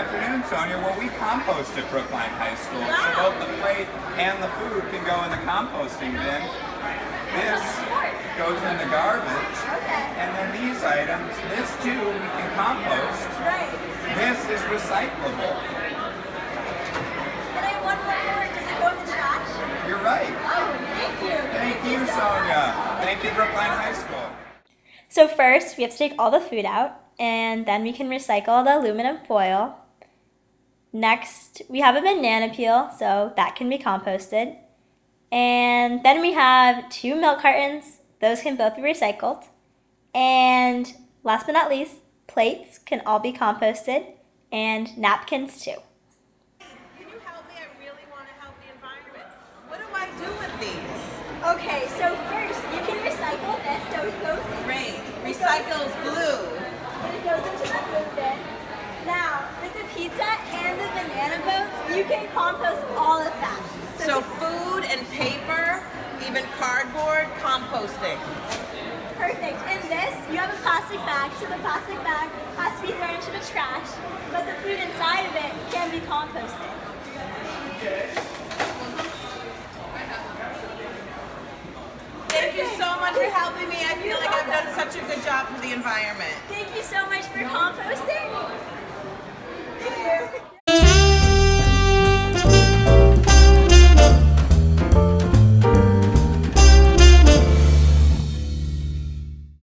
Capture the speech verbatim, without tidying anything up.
afternoon, Sonia. Well, we compost at Brookline High School, Wow. so both the plate and the food can go in the composting bin. This goes in the garbage, Okay. and then these items, this too, we can compost. Right. This is recyclable. And I have one more word. Does it go in the trash? You're right. Oh, thank you. Thank you, Sonia. Thank you, Brookline High School. So first, we have to take all the food out, and then we can recycle the aluminum foil. Next, we have a banana peel, so that can be composted. And then we have two milk cartons. Those can both be recycled. And last but not least, plates can all be composted, and napkins too. Can you help me? I really want to help the environment. What do I do with these? Okay, so first, you can recycle this, so it goes in. Great. Recycles blue. And it goes into the blue bin. Now, with the pizza and the banana boats, you can compost all of that. So food and paper, even cardboard, composting. Perfect. And this, you have a plastic bag, so the plastic bag has to be thrown into the trash, but the food inside of it can be composted. Thank you so much for helping me. I feel like I've done such a good job for the environment. Thank you so much for composting.